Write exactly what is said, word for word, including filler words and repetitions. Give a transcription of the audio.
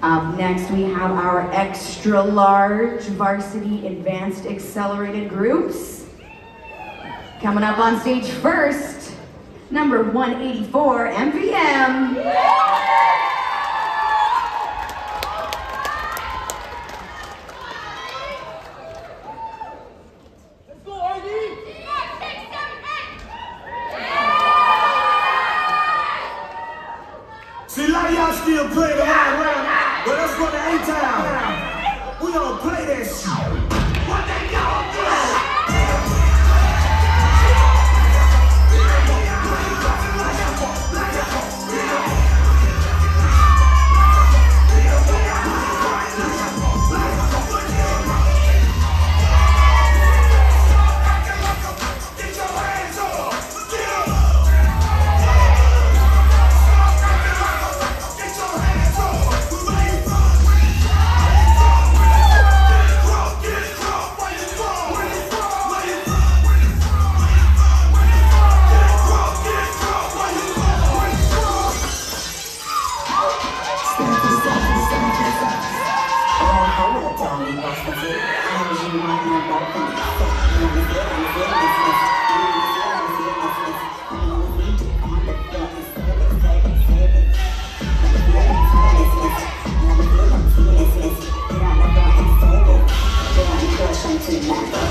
Up next, we have our extra large varsity advanced accelerated groups. Coming up on stage first, number one eighty-four M P M. Let's go, R D! See, a lot of y'all still play the high round, but let's go to A-Town. We gonna play this shit. What they gonna do? To